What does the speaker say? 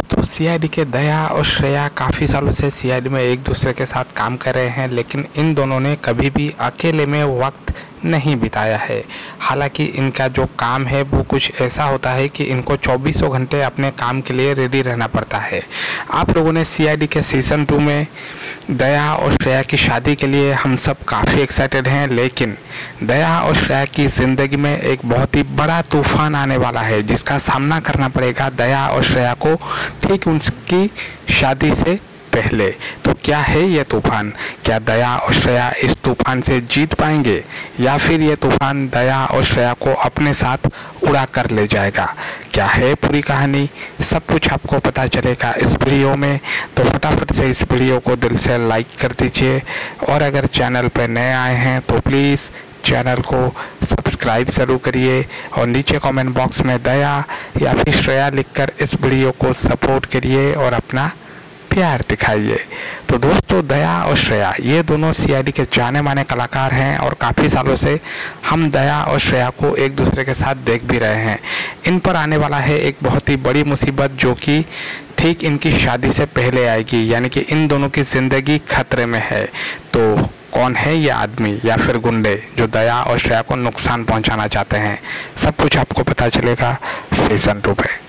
तो सीआईडी के दया और श्रेया काफ़ी सालों से सीआईडी में एक दूसरे के साथ काम कर रहे हैं, लेकिन इन दोनों ने कभी भी अकेले में वक्त नहीं बिताया है। हालांकि इनका जो काम है वो कुछ ऐसा होता है कि इनको 24 घंटे अपने काम के लिए रेडी रहना पड़ता है। आप लोगों ने सीआईडी के सीज़न 2 में दया और श्रेया की शादी के लिए हम सब काफ़ी एक्साइटेड हैं, लेकिन दया और श्रेया की ज़िंदगी में एक बहुत ही बड़ा तूफान आने वाला है, जिसका सामना करना पड़ेगा दया और श्रेया को ठीक उनकी शादी से पहले। तो क्या है ये तूफान? क्या दया और श्रेया इस तूफान से जीत पाएंगे या फिर ये तूफान दया और श्रेया को अपने साथ उड़ा कर ले जाएगा? क्या है पूरी कहानी, सब कुछ आपको पता चलेगा इस वीडियो में। तो फटाफट से इस वीडियो को दिल से लाइक कर दीजिए, और अगर चैनल पर नए आए हैं तो प्लीज़ चैनल को सब्सक्राइब ज़रूर करिए, और नीचे कमेंट बॉक्स में दया या फिर श्रेया लिखकर इस वीडियो को सपोर्ट करिए और अपना प्यार दिखाइए। तो दोस्तों, दया और श्रेया ये दोनों सीआईडी के जाने माने कलाकार हैं, और काफ़ी सालों से हम दया और श्रेया को एक दूसरे के साथ देख भी रहे हैं। इन पर आने वाला है एक बहुत ही बड़ी मुसीबत, जो कि ठीक इनकी शादी से पहले आएगी, यानी कि इन दोनों की ज़िंदगी खतरे में है। तो कौन है ये आदमी या फिर गुंडे जो दया और श्रेया को नुकसान पहुंचाना चाहते हैं? सब कुछ आपको पता चलेगा सीज़न 2 पे।